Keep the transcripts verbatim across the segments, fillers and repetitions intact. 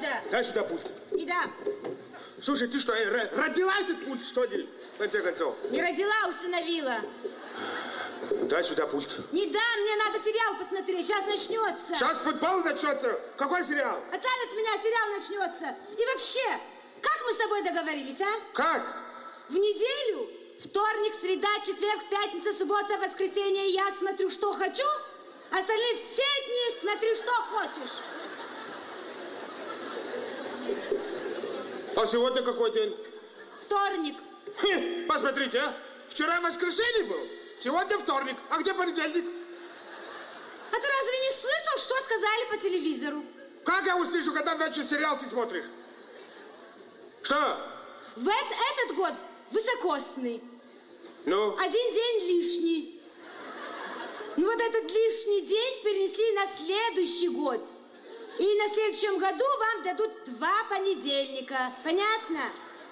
сюда. Дай сюда пульт. Не дам. Слушай, ты что, родила этот пульт, что ли? В конце концов. Не родила, установила. Дай сюда пульт. Не дам, мне надо сериал посмотреть, сейчас начнется. Сейчас футбол начнется. Какой сериал? Отстань от меня, сериал начнется. И вообще, как мы с тобой договорились, а? Как? В неделю, вторник, среда, четверг, пятница, суббота, воскресенье, я смотрю, что хочу, остальные все дни смотри, что хочешь. А сегодня какой день? Вторник. Хе, посмотрите, а? Вчера воскресенье был, сегодня вторник. А где понедельник? А ты разве не слышал, что сказали по телевизору? Как я услышу, когда вечер сериал ты смотришь? Что? В этот, этот год высокосный. Ну? Один день лишний. Ну вот этот лишний день перенесли на следующий год. И на следующем году вам дадут два понедельника. Понятно?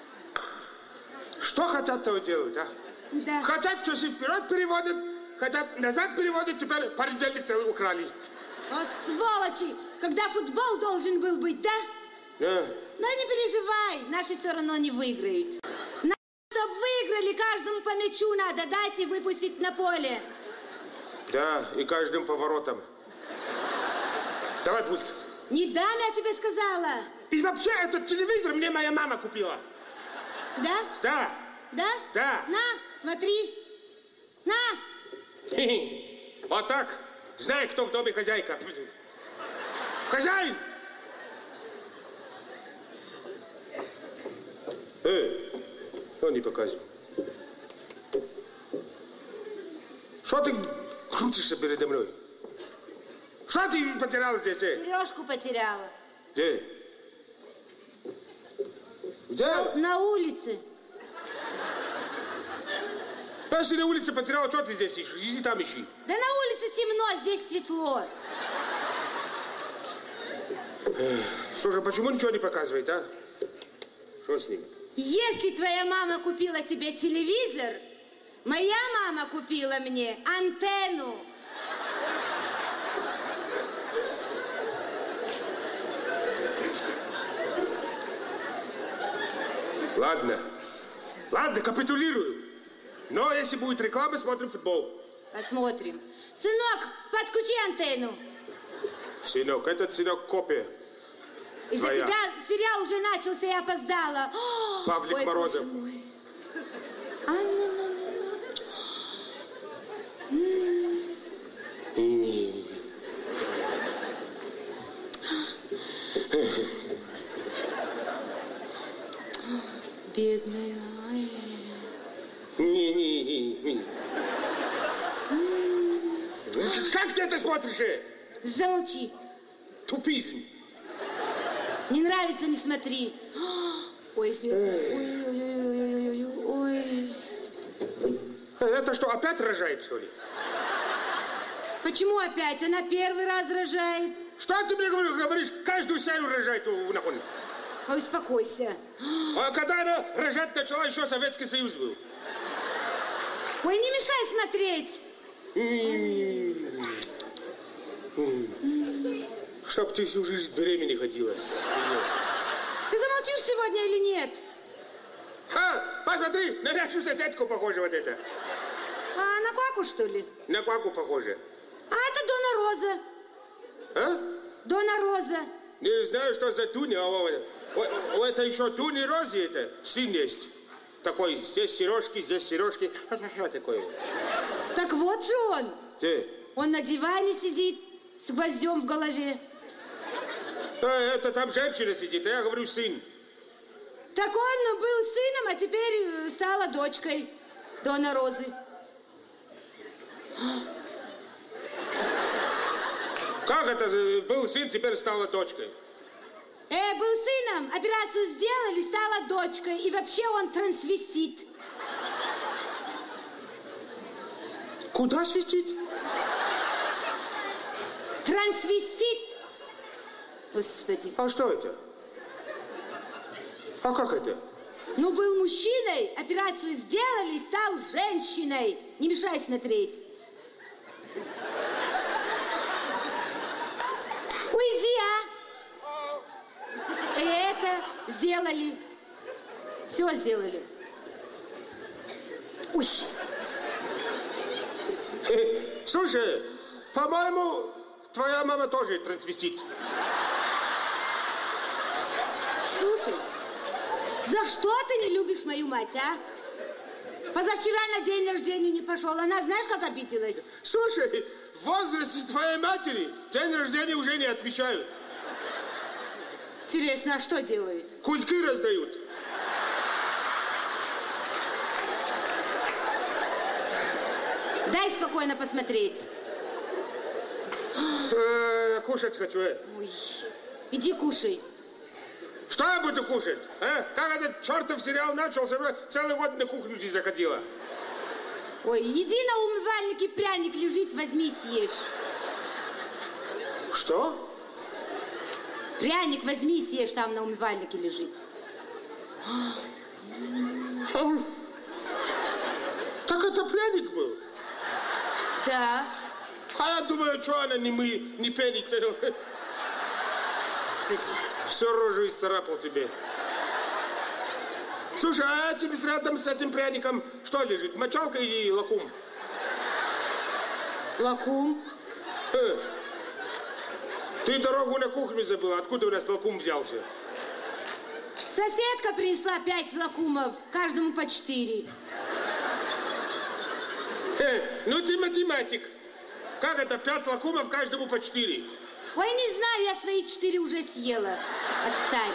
Что хотят-то делать, а? Да. Хотят часы вперед переводят, хотят назад переводят, теперь понедельник целый украли. О, сволочи! Когда футбол должен был быть, да? Да. Да не переживай, наши все равно не выиграют. Надо, чтобы выиграли, каждому по мячу надо дать и выпустить на поле. Да, и каждым поворотом. Давай пульт. Не дам, я тебе сказала. И вообще, этот телевизор мне моя мама купила. Да? Да. Да? Да. На, смотри. На. Хе-хе. Вот так. Знай, кто в доме хозяйка. Хозяин! Эй, он не показывай. Что ты крутишься передо мной? Что ты потеряла здесь? Э? Сережку потеряла. Где? Где? На, на улице. Если на улице потеряла, что ты здесь ищешь? Иди там ищи. Да на улице темно, здесь светло. Слушай, почему ничего не показывает, а? Что с ним? Если твоя мама купила тебе телевизор, моя мама купила мне антенну. Ладно. Ладно, капитулирую. Но если будет реклама, смотрим футбол. Посмотрим. Сынок, подключи антенну. Сынок, этот сынок копия. Из-за Твоя. тебя сериал уже начался, я опоздала. Павлик Ой, Морозов. боже мой. А, ну, ну, ну. М. Бедная. Ай. Не-не-не. Как ты это смотришь? э? Замолчи. Тупизм. Не нравится, не смотри. Ой, ой-ой-ой-ой-ой-ой-ой. Это что, опять рожает, что ли? Почему опять? Она первый раз рожает. Что ты мне говоришь? Говоришь, каждую серию рожает у Наполеона. Ой, успокойся. А когда она рожать начала, еще Советский Союз был. Ой, не мешай смотреть. Чтоб ты всю жизнь беременной ходила. Ты замолчишь сегодня или нет? Ха, посмотри, на нашу соседку похоже вот это. А на Кваку, что ли? На Кваку похоже. А это Дона Роза. А? Дона Роза. Не знаю, что за Дуня. А вот, вот, вот это еще Дуни Рози, это сын есть. Такой, здесь сережки, здесь сережки. Вот такой вот. Так вот же он. Ты? Он на диване сидит с гвоздем в голове. А, это там женщина сидит, а я говорю сын. Так он был сыном, а теперь стала дочкой Дона Розы. Как это был сын, теперь стала дочкой? Э, был сыном, операцию сделали, стала дочкой. И вообще он трансвестит. Куда свистит? Трансвестит. Господи. А что это? А как это? Ну, был мужчиной, операцию сделали, стал женщиной. Не мешай смотреть. Уйди, а! сделали. Все сделали. Ой. Слушай, по-моему, твоя мама тоже трансвестит. Слушай, за что ты не любишь мою мать, а? Позавчера на день рождения не пошел. Она знаешь, как обиделась? Слушай, в возрасте твоей матери день рождения уже не отмечают. Интересно, а что делают? Кульки раздают. Дай спокойно посмотреть. Э, кушать хочу. Э. Ой, иди кушай. Что я буду кушать? А? Как этот чертов сериал начался, целый год на кухню не заходила. Ой, иди на умывальнике, пряник лежит, возьми, съешь. Что? Пряник возьми, съешь, там на умывальнике лежит. Так это пряник был? Да. А я думаю, что она не мы, не пенится. Всю рожу исцарапал себе. Слушай, а тебе рядом с этим пряником что лежит? Мочалка или лакум? Лакум. Э, ты дорогу на кухню забыла. Откуда у нас лакум взялся? Соседка принесла пять лакумов, каждому по четыре. Э, ну ты математик. Как это? Пять лакумов, каждому по четыре. Ой, не знаю, я свои четыре уже съела. Отстань.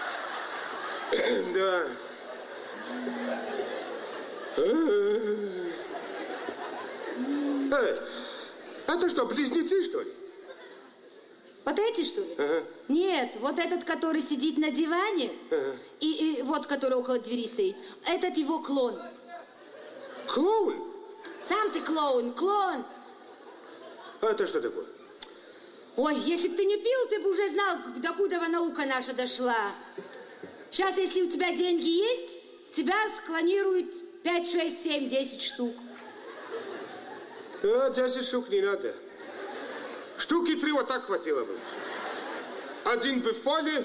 Да. Э, это что, близнецы, что ли? Вот эти, что ли? Ага. Нет, вот этот, который сидит на диване, Ага. и, и вот, который около двери стоит, этот его клон. Клоун? Сам ты клоун, клон. А это что такое? Ой, если бы ты не пил, ты бы уже знал, докуда наука наша дошла. Сейчас, если у тебя деньги есть, тебя склонируют пять, шесть, семь, десять штук. А, десять штук не надо. Штуки три вот так хватило бы. Один бы в поле,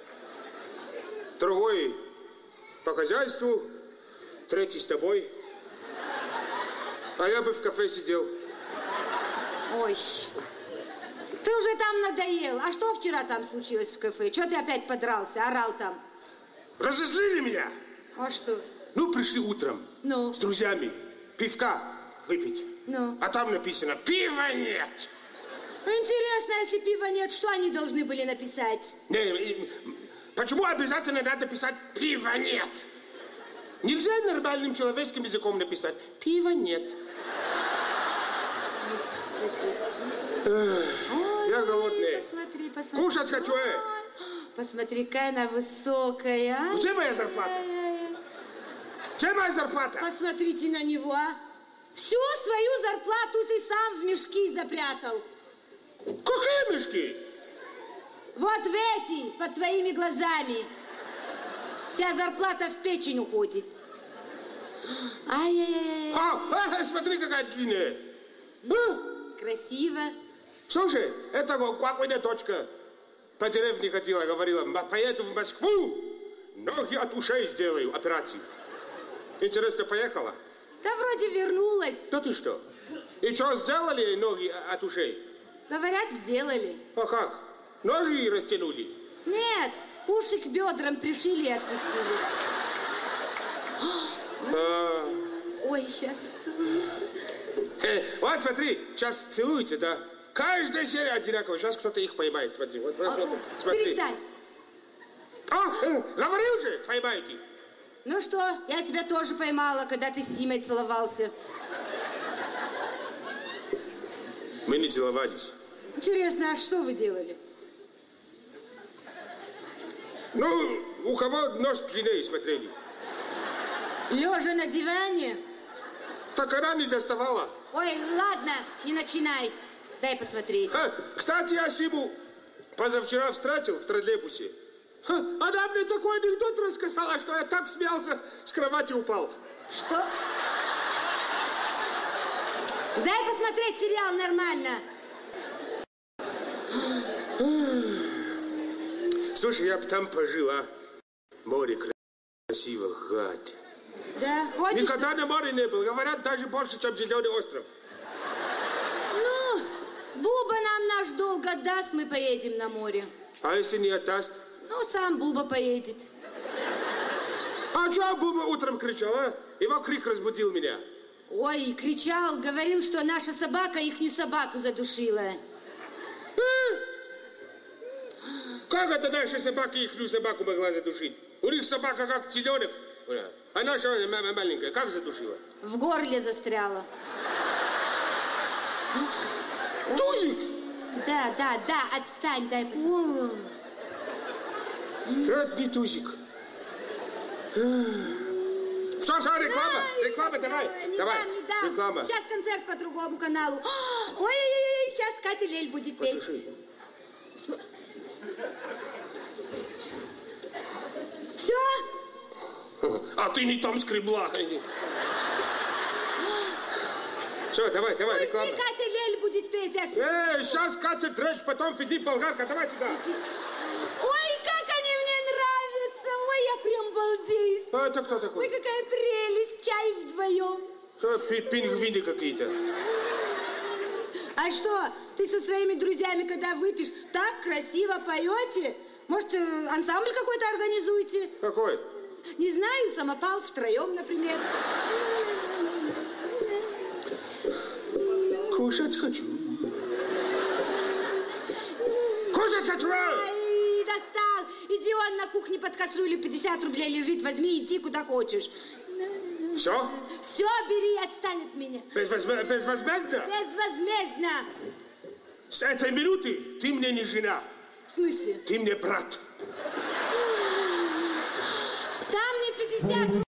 другой по хозяйству, третий с тобой. А я бы в кафе сидел. Ой, ты уже там надоел. А что вчера там случилось в кафе? Чего ты опять подрался, орал там? Разозлили меня. А что? Ну, пришли утром Ну? с друзьями пивка выпить. Ну? А там написано «Пива нет». Ну, интересно, если пива нет, что они должны были написать? Не, и- почему обязательно надо писать «Пива нет»? Нельзя нормальным человеческим языком написать «Пива нет». Ой, Я голодный. Посмотри, посмотри. Кушать хочу, э. Ой, посмотри, какая она высокая. Ай, Где моя зарплата? ай, ай, ай. Где моя зарплата? Посмотрите на него, а. Всю свою зарплату ты сам в мешки запрятал. Какие мешки? Вот в эти, под твоими глазами. Вся зарплата в печень уходит. Ай-яй-яй. А, а, смотри, какая длинная. А? Красиво. Слушай, это как моя дочка по деревне ходила, говорила, «М- поеду в Москву, ноги от ушей сделаю, операцию. Интересно, поехала? Да вроде вернулась. Да ты что? И что, сделали ей ноги от ушей? Говорят, сделали. А как? Ноги растянули? Нет, уши к бедрам пришили и отпустили. А, Ой, сейчас целуются. э, вот смотри, сейчас целуются, да? Каждая серия одинаковая. Сейчас кто-то их поймает, смотри. Вот, вот, А, вот, смотри. перестань. А, э, говорил же, поймают их. Ну что, я тебя тоже поймала, когда ты с Симой целовался. Мы не целовались. Интересно, а что вы делали? Ну, у кого нос длиннее смотрели. Лежа на диване? Так она не доставала. Ой, ладно, не начинай. Дай посмотреть. А, кстати, я Симу позавчера встретил в троллейбусе. Ха, она мне такой анекдот рассказала, что я так смеялся, с кровати упал. Что? Дай посмотреть сериал нормально. Слушай, я бы там пожил, а? Море красиво, гад. Да, хочешь? Никогда на море не был. Говорят, даже больше, чем Зеленый остров. Ну, Буба нам наш долг отдаст, мы поедем на море. А если не отдаст? Ну, сам Буба поедет. А что Буба утром кричал, а? Его крик разбудил меня. Ой, кричал, говорил, что наша собака ихнюю собаку задушила. Как это наша собака ихнюю собаку могла задушить? У них собака как теленок, а наша маленькая как задушила? В горле застряла. Тузик! Да, да, да, отстань, дай посмотреть. Это не тузик. Все, все, реклама, Ай, реклама, давай, не давай, дам, не дам. реклама. Сейчас концерт по другому каналу. Ой-ой-ой, сейчас Катя Лель будет петь. Послушай. Все? А ты не там скребла. Все, давай, давай, Ой, реклама. Катя Лель будет петь. А... Эй, сейчас Катя Трэш, потом Филипп Болгарка, давай сюда. Ой, как они мне нравятся. Ой, я прям балдеюсь. А это кто Ой, такой? какая прелесть. Чай вдвоем. Что, пи- пингвины какие-то. А что, ты со своими друзьями, когда выпьешь, так красиво поете? Может, э, ансамбль какой-то организуете? Какой? Не знаю, самопал втроем, например. Кушать хочу. Кушать хочу! Ай, достал. Иди он на кухне под кастрюлю, пятьдесят рублей лежит, возьми, иди куда хочешь. Все? Все, бери, отстань от меня. Безвозме- Безвозмездно? Безвозмездно. С этой минуты ты мне не жена. В смысле? Ты мне брат.